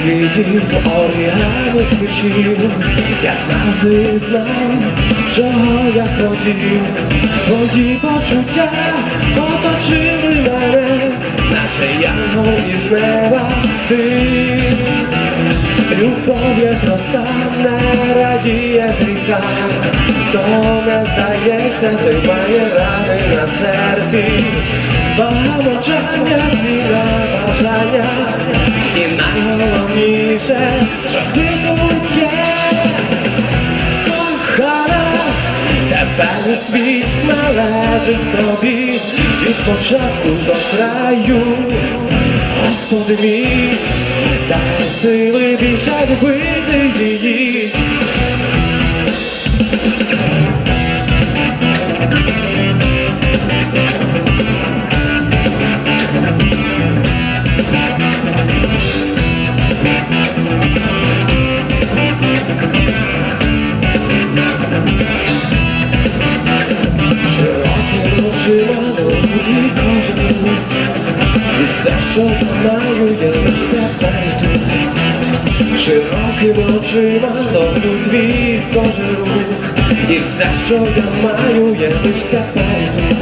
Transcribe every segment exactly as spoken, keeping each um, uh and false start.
квітів оріани звучив, я завжди знав, чого я хотів. Твої почуття оточили мене, наче янгол із неба ти. Любов є проста, не радіє з гріха, хто не здається, той має рани на серці. Багамовчання, ціна бажання, і найголовніше, що ти тут є. Кохана, тепер мій світ належить тобі, від початку до краю. Господи мій, дай сили більше любити її. І все, що знаю, я лиш тепер тут. Широкими очима ловлю твій кожен рух, і все, що я маю, я лиш тепер тут.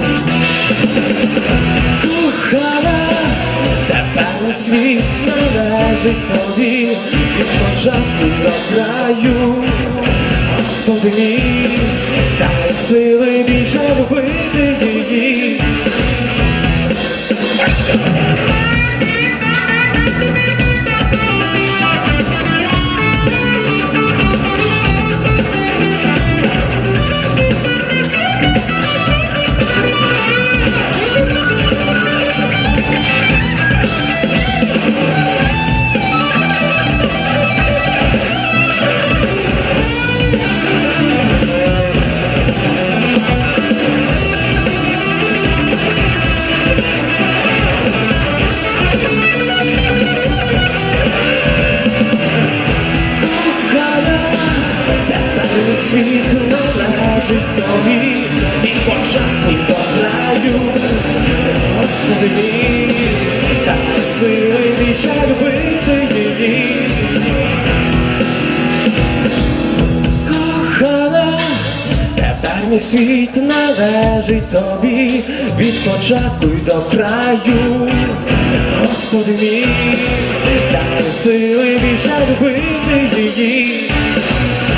Кохана, тепер на світ належить тобі, від початку до краю. Господи мій, дай сили більше любити її. Світ належить тобі, від початку до краю. Господи мій, дай сили більше любити її. Кохана, тепер мій світ належить тобі, від початку й до краю. Господи мій, дай сили більше любити її.